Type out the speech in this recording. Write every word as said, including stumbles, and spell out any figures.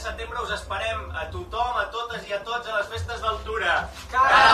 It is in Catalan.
setembre us esperem a tothom, a totes i a tots a les festes d'Altura. Carles!